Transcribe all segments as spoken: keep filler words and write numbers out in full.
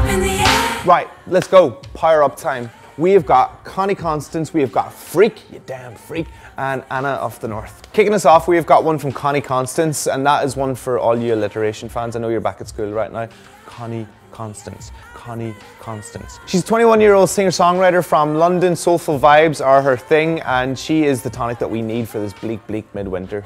Right, let's go. Power up time. We have got Connie Constance, we have got Freak, you damn freak, and Anna of the North. Kicking us off, we have got one from Connie Constance, and that is one for all you alliteration fans. I know you're back at school right now. Connie Constance, Connie Constance. She's a twenty-one year old singer-songwriter from London. Soulful vibes are her thing, and she is the tonic that we need for this bleak, bleak midwinter.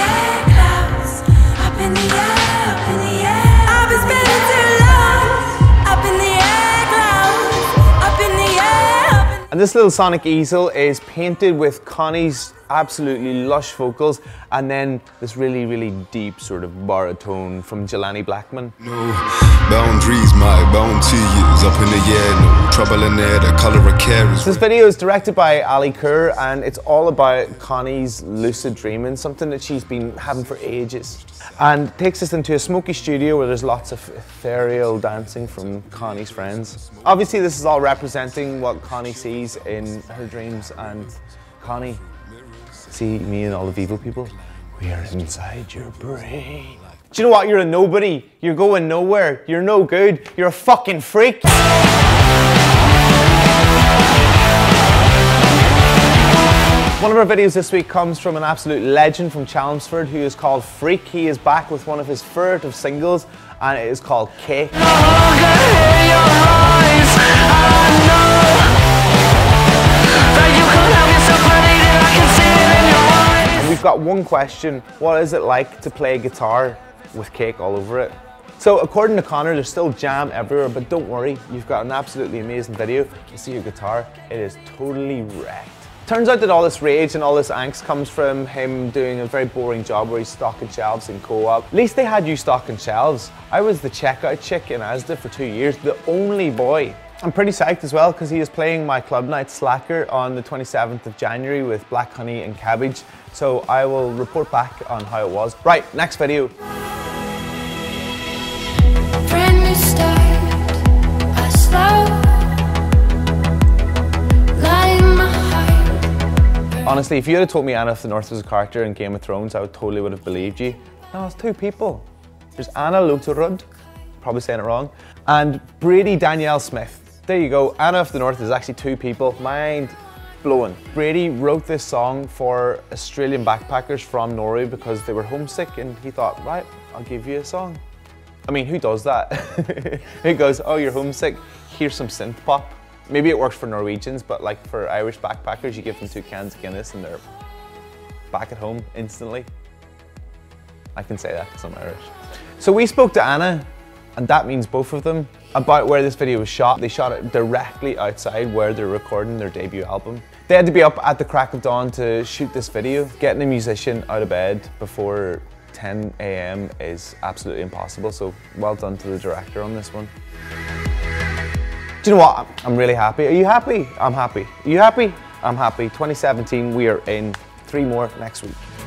And this little sonic easel is painted with Connie's absolutely lush vocals and then this really, really deep sort of baritone from Jelani Blackman. No boundaries, my bounty is up in the air, no trouble in there, the colour of care is... This video is directed by Ali Kerr and it's all about Connie's lucid dreaming, something that she's been having for ages. And takes us into a smoky studio where there's lots of ethereal dancing from Connie's friends. Obviously this is all representing what Connie sees in her dreams, and Connie, see me and all the evil people? We are inside your brain. Do you know what? You're a nobody. You're going nowhere. You're no good. You're a fucking freak. One of our videos this week comes from an absolute legend from Chelmsford who is called Freak. He is back with one of his furtive singles and it is called Cake. And we've got one question: what is it like to play guitar with cake all over it? So according to Connor, there's still jam everywhere, but don't worry, you've got an absolutely amazing video. You see your guitar, it is totally wrecked. Turns out that all this rage and all this angst comes from him doing a very boring job where he's stocking shelves in Co-op. At least they had you stocking shelves. I was the checkout chick in Asda for two years, the only boy. I'm pretty psyched as well because he is playing my club night Slacker on the twenty-seventh of January with Black Honey and Cabbage. So I will report back on how it was. Right, next video. Honestly, if you had told me Anna of the North was a character in Game of Thrones, I would totally would have believed you. No, it's two people. There's Anna Loterud, probably saying it wrong, and Brady Danielle Smith. There you go. Anna of the North is actually two people. Mind blowing. Brady wrote this song for Australian backpackers from Norway because they were homesick, and he thought, right, I'll give you a song. I mean, who does that? Who goes, oh, you're homesick, here's some synth pop. Maybe it works for Norwegians, but like for Irish backpackers, you give them two cans of Guinness and they're back at home instantly. I can say that because I'm Irish. So we spoke to Anna, and that means both of them, about where this video was shot. They shot it directly outside where they're recording their debut album. They had to be up at the crack of dawn to shoot this video. Getting a musician out of bed before ten A M is absolutely impossible, so well done to the director on this one. Do you know what? I'm really happy. Are you happy? I'm happy. Are you happy? I'm happy. twenty seventeen, we are in. Three more next week.